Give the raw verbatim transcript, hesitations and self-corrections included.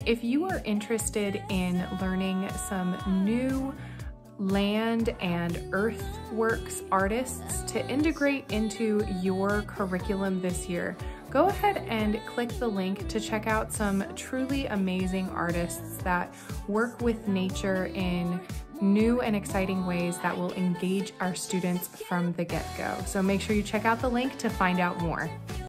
If you are interested in learning some new land and earthworks artists to integrate into your curriculum this year, go ahead and click the link to check out some truly amazing artists that work with nature in new and exciting ways that will engage our students from the get-go. So make sure you check out the link to find out more.